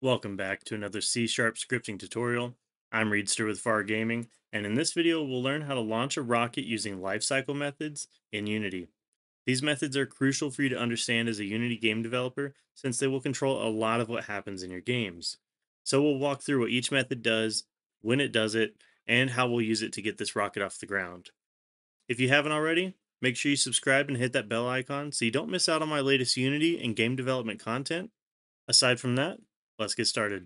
Welcome back to another C# scripting tutorial. I'm Reedster with Far Gaming, and in this video we'll learn how to launch a rocket using lifecycle methods in Unity. These methods are crucial for you to understand as a Unity game developer since they will control a lot of what happens in your games. So we'll walk through what each method does, when it does it, and how we'll use it to get this rocket off the ground. If you haven't already, make sure you subscribe and hit that bell icon so you don't miss out on my latest Unity and game development content. Aside from that, let's get started.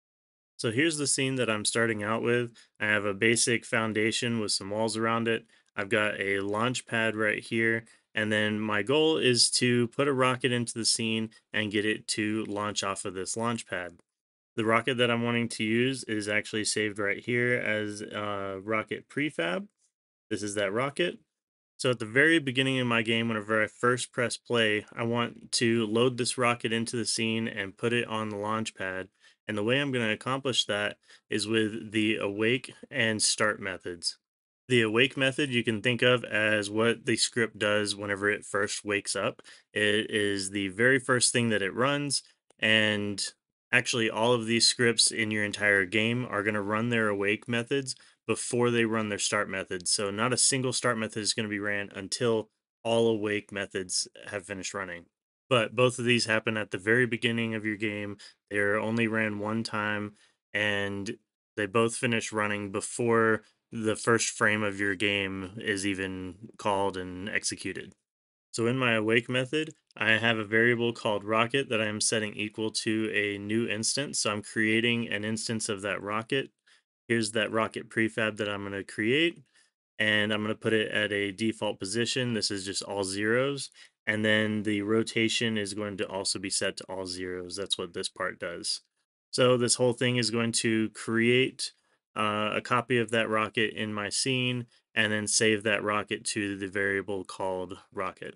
So here's the scene that I'm starting out with. I have a basic foundation with some walls around it. I've got a launch pad right here. And then my goal is to put a rocket into the scene and get it to launch off of this launch pad. The rocket that I'm wanting to use is actually saved right here as rocket prefab. This is that rocket. So at the very beginning of my game, whenever I first press play, I want to load this rocket into the scene and put it on the launch pad. And the way I'm going to accomplish that is with the awake and start methods. The awake method you can think of as what the script does whenever it first wakes up. It is the very first thing that it runs, and actually all of these scripts in your entire game are going to run their awake methods before they run their start methods. So not a single start method is going to be ran until all awake methods have finished running. But both of these happen at the very beginning of your game. They're only ran one time, and they both finish running before the first frame of your game is even called and executed. So in my awake method, I have a variable called rocket that I am setting equal to a new instance. So I'm creating an instance of that rocket. Here's that rocket prefab that I'm going to create, and I'm going to put it at a default position. This is just all zeros. And then the rotation is going to also be set to all zeros. That's what this part does. So this whole thing is going to create a copy of that rocket in my scene and then save that rocket to the variable called rocket.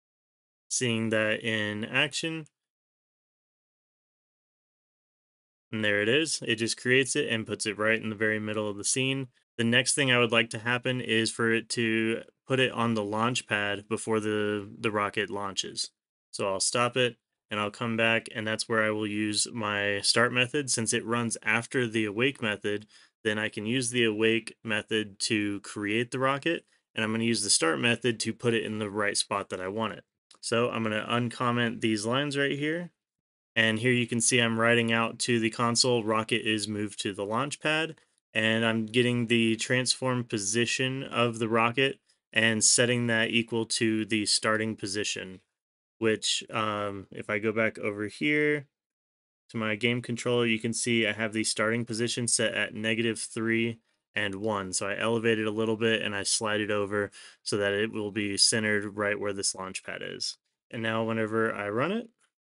Seeing that in action, and there it is. It just creates it and puts it right in the very middle of the scene. The next thing I would like to happen is for it to put it on the launch pad before the rocket launches. So I'll stop it and I'll come back, and that's where I will use my start method. Since it runs after the awake method, then I can use the awake method to create the rocket, and I'm going to use the start method to put it in the right spot that I want it. So I'm going to uncomment these lines right here, and here you can see I'm writing out to the console, rocket is moved to the launch pad, and I'm getting the transform position of the rocket and setting that equal to the starting position, which if I go back over here to my game controller, you can see I have the starting position set at -3 and 1. So I elevate it a little bit and I slide it over so that it will be centered right where this launch pad is. And now whenever I run it,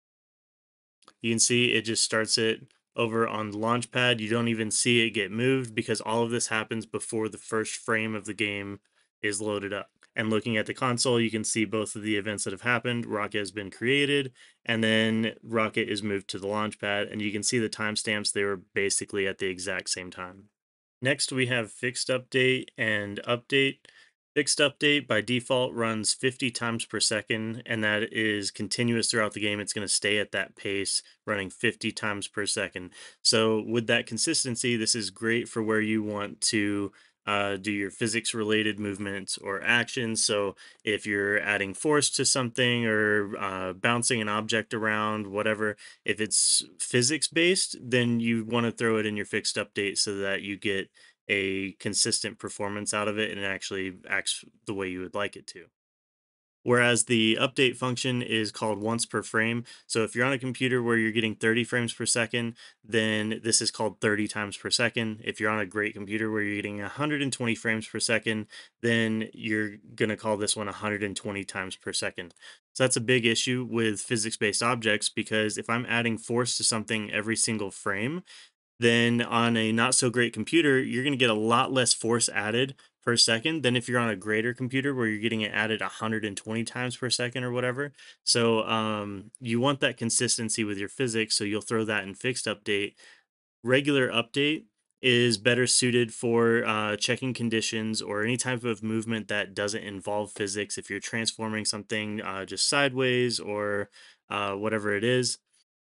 you can see it just starts it over on the launch pad. You don't even see it get moved because all of this happens before the first frame of the game is loaded up. And looking at the console, you can see both of the events that have happened. Rocket has been created, and then Rocket is moved to the launch pad, and you can see the timestamps. They were basically at the exact same time. Next, we have fixed update and update. Fixed update by default runs 50 times per second, and that is continuous throughout the game. It's going to stay at that pace, running 50 times per second. So, with that consistency, this is great for where you want to do your physics related movements or actions. So, if you're adding force to something or bouncing an object around, whatever, if it's physics based, then you want to throw it in your fixed update so that you get a consistent performance out of it and it actually acts the way you would like it to. Whereas the update function is called once per frame. So if you're on a computer where you're getting 30 frames per second, then this is called 30 times per second. If you're on a great computer where you're getting 120 frames per second, then you're going to call this one 120 times per second. So that's a big issue with physics based objects because if I'm adding force to something every single frame, then on a not so great computer, you're going to get a lot less force added per second than if you're on a greater computer where you're getting it added 120 times per second or whatever. So you want that consistency with your physics. So you'll throw that in fixed update. Regular update is better suited for checking conditions or any type of movement that doesn't involve physics. If you're transforming something just sideways or whatever it is,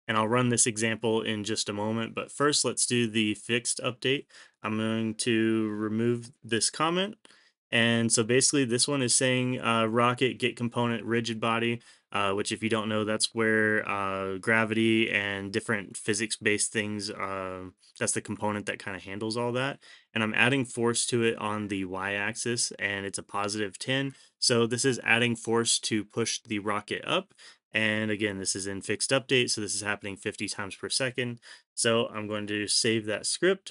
And I'll run this example in just a moment, but first let's do the fixed update. I'm going to remove this comment. And so basically this one is saying rocket get component rigid body, which if you don't know, that's where gravity and different physics-based things, that's the component that kind of handles all that. And I'm adding force to it on the y-axis, and it's a positive 10. So this is adding force to push the rocket up. And again, this is in fixed update, so this is happening 50 times per second. So I'm going to save that script.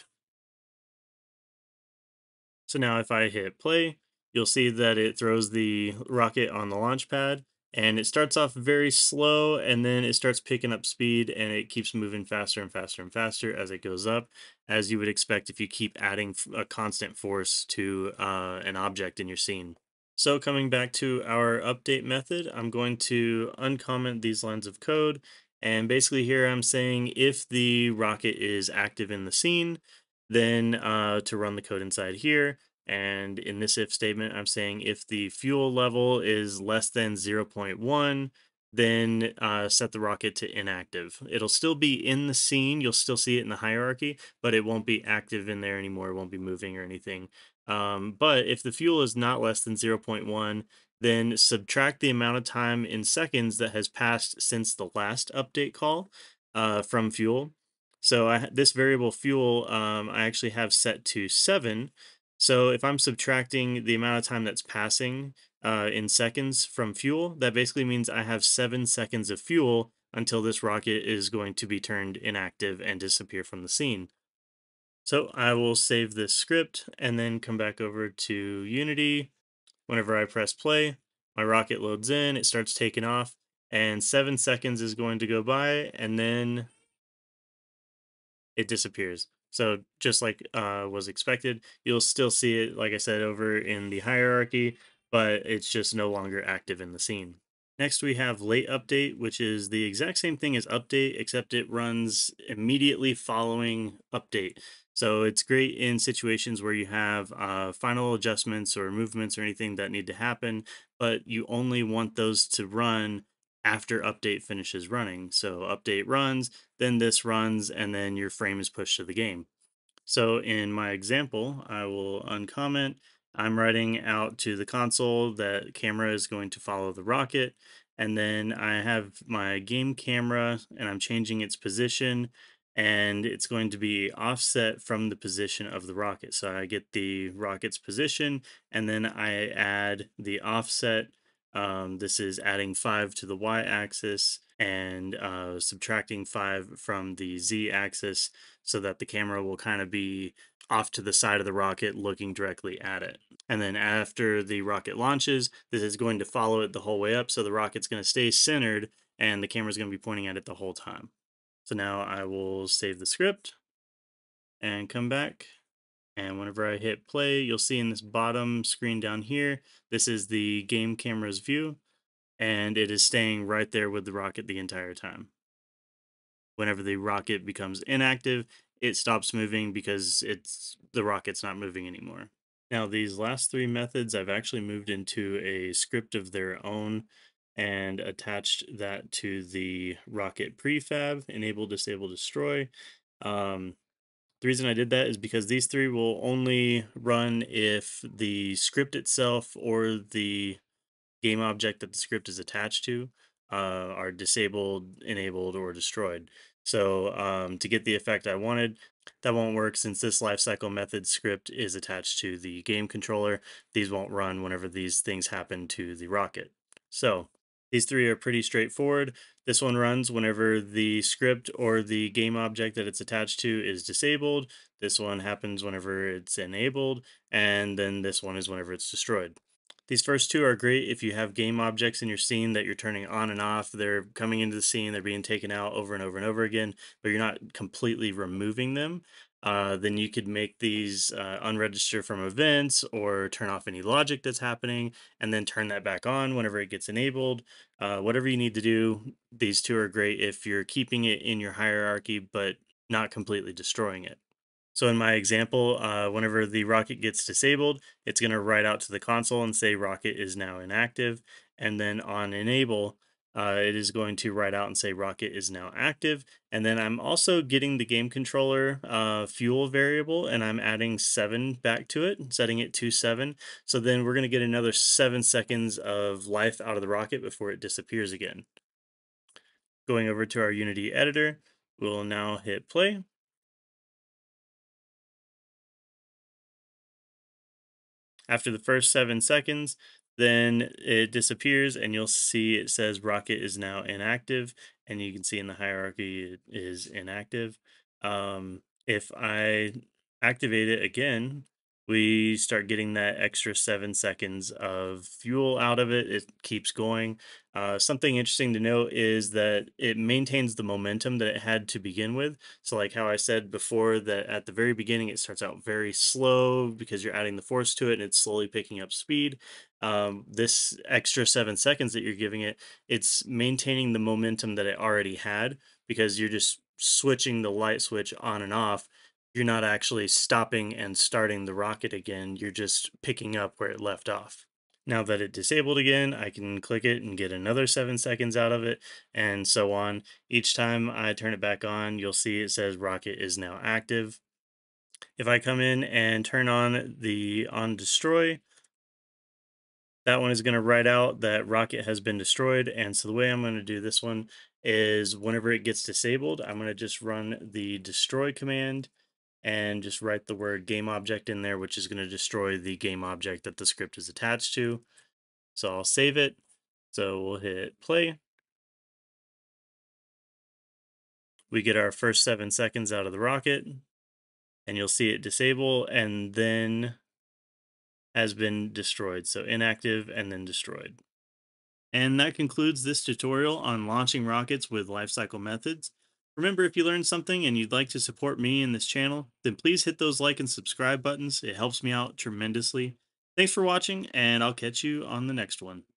So now if I hit play, you'll see that it throws the rocket on the launch pad, and it starts off very slow, and then it starts picking up speed, and it keeps moving faster and faster and faster as it goes up, as you would expect if you keep adding a constant force to an object in your scene. So coming back to our update method, I'm going to uncomment these lines of code. And basically here I'm saying if the rocket is active in the scene, then to run the code inside here. And in this if statement, I'm saying if the fuel level is less than 0.1, then set the rocket to inactive. It'll still be in the scene. You'll still see it in the hierarchy, but it won't be active in there anymore. It won't be moving or anything. But if the fuel is not less than 0.1, then subtract the amount of time in seconds that has passed since the last update call from fuel. So this variable fuel, I actually have set to 7. So if I'm subtracting the amount of time that's passing in seconds from fuel, that basically means I have 7 seconds of fuel until this rocket is going to be turned inactive and disappear from the scene. So I will save this script and then come back over to Unity. Whenever I press play, my rocket loads in, it starts taking off, and 7 seconds is going to go by, and then it disappears. So just like was expected, you'll still see it, like I said, over in the hierarchy, but it's just no longer active in the scene. Next, we have late update, which is the exact same thing as update, except it runs immediately following update. So it's great in situations where you have final adjustments or movements or anything that need to happen, but you only want those to run after update finishes running. So update runs, then this runs, and then your frame is pushed to the game. So in my example, I will uncomment. I'm writing out to the console that camera is going to follow the rocket. And then I have my game camera and I'm changing its position, and it's going to be offset from the position of the rocket. So I get the rocket's position and then I add the offset. This is adding 5 to the y-axis and subtracting 5 from the z-axis so that the camera will kind of be off to the side of the rocket looking directly at it. And then after the rocket launches, this is going to follow it the whole way up. So the rocket's going to stay centered and the camera's going to be pointing at it the whole time. So now I will save the script and come back. And whenever I hit play, you'll see in this bottom screen down here, this is the game camera's view, and it is staying right there with the rocket the entire time. Whenever the rocket becomes inactive, it stops moving because the rocket's not moving anymore. Now, these last 3 methods, I've actually moved into a script of their own and attached that to the rocket prefab, enable, disable, destroy. The reason I did that is because these 3 will only run if the script itself or the game object that the script is attached to are disabled, enabled, or destroyed. So to get the effect I wanted, that won't work since this lifecycle method script is attached to the game controller. These won't run whenever these things happen to the rocket. So these 3 are pretty straightforward. This one runs whenever the script or the game object that it's attached to is disabled. This one happens whenever it's enabled. And then this one is whenever it's destroyed. These first 2 are great if you have game objects in your scene that you're turning on and off. They're coming into the scene, they're being taken out over and over and over again, but you're not completely removing them. Then you could make these unregister from events or turn off any logic that's happening and then turn that back on whenever it gets enabled. Whatever you need to do, these 2 are great if you're keeping it in your hierarchy but not completely destroying it. So in my example, whenever the rocket gets disabled, it's going to write out to the console and say rocket is now inactive. And then on enable, It is going to write out and say rocket is now active. And then I'm also getting the game controller fuel variable and I'm adding 7 back to it, setting it to 7. So then we're going to get another 7 seconds of life out of the rocket before it disappears again. Going over to our Unity editor, we'll now hit play. After the first 7 seconds, then it disappears and you'll see it says rocket is now inactive. And you can see in the hierarchy it is inactive. If I activate it again, we start getting that extra 7 seconds of fuel out of it. It keeps going. Something interesting to note is that it maintains the momentum that it had to begin with. So, like how I said before, that at the very beginning it starts out very slow because you're adding the force to it and it's slowly picking up speed. This extra 7 seconds that you're giving it, it's maintaining the momentum that it already had because you're just switching the light switch on and off. You're not actually stopping and starting the rocket again. You're just picking up where it left off. Now that it disabled again, I can click it and get another 7 seconds out of it, and so on. Each time I turn it back on, you'll see it says rocket is now active. If I come in and turn on the OnDestroy, that one is going to write out that rocket has been destroyed. And so the way I'm going to do this one is whenever it gets disabled, I'm going to just run the destroy command and just write the word game object in there, which is going to destroy the game object that the script is attached to. So I'll save it. So we'll hit play. We get our first 7 seconds out of the rocket, and you'll see it disable and then has been destroyed. So inactive and then destroyed. And that concludes this tutorial on launching rockets with Lifecycle Methods. Remember, if you learned something and you'd like to support me in this channel, then please hit those like and subscribe buttons. It helps me out tremendously. Thanks for watching, and I'll catch you on the next one.